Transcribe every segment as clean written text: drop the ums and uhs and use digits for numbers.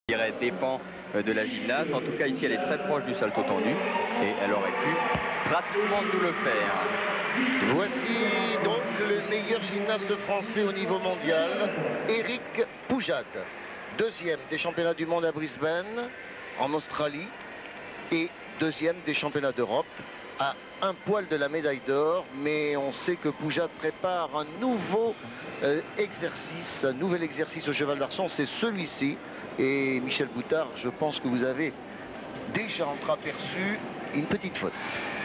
dépend de la gymnaste. En tout cas, ici, elle est très proche du salto tendu et elle aurait pu pratiquement nous le faire. Voici donc le meilleur gymnaste français au niveau mondial, Éric Poujade. Deuxième des championnats du monde à Brisbane, en Australie, et deuxième des championnats d'Europe, à un poil de la médaille d'or. Mais on sait que Poujade prépare un nouveau exercice, un nouvel exercice au cheval d'arçon, c'est celui-ci. Et Michel Boutard, je pense que vous avez déjà entreaperçu une petite faute.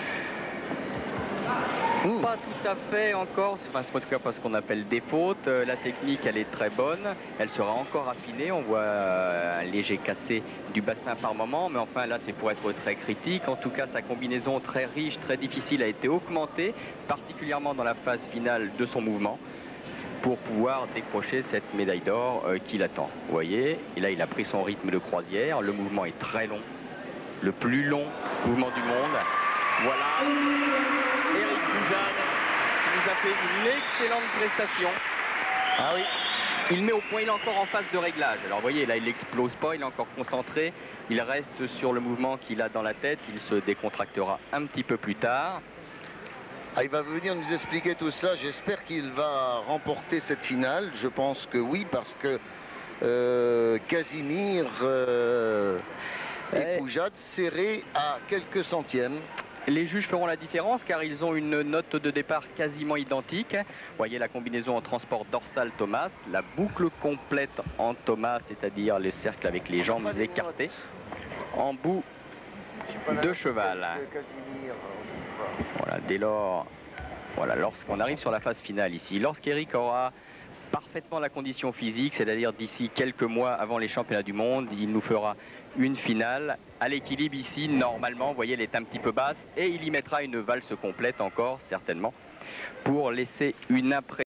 Pas tout à fait encore, c'est en tout cas pas ce qu'on appelle des fautes. La technique, elle est très bonne, elle sera encore affinée. On voit un léger cassé du bassin par moment, mais enfin là c'est pour être très critique. En tout cas, sa combinaison très riche, très difficile a été augmentée, particulièrement dans la phase finale de son mouvement, pour pouvoir décrocher cette médaille d'or qui l'attend. Vous voyez, et là il a pris son rythme de croisière, le mouvement est très long, le plus long mouvement du monde. Voilà, Éric Poujade qui nous a fait une excellente prestation. Ah oui. Il met au point, il est encore en phase de réglage. Alors vous voyez, là il n'explose pas, il est encore concentré, il reste sur le mouvement qu'il a dans la tête, il se décontractera un petit peu plus tard. Ah, il va venir nous expliquer tout ça. J'espère qu'il va remporter cette finale. Je pense que oui, parce que Casimir et Poujade serrés à quelques centièmes. Les juges feront la différence car ils ont une note de départ quasiment identique. Vous voyez la combinaison en transport dorsal Thomas, la boucle complète en Thomas, c'est-à-dire le cercle avec les jambes écartées, en bout de cheval. Voilà, dès lors, voilà, lorsqu'on arrive sur la phase finale ici, lorsqu'Éric aura parfaitement la condition physique, c'est-à-dire d'ici quelques mois avant les championnats du monde, il nous fera une finale à l'équilibre ici. Normalement, vous voyez, elle est un petit peu basse et il y mettra une valse complète encore, certainement, pour laisser une impression.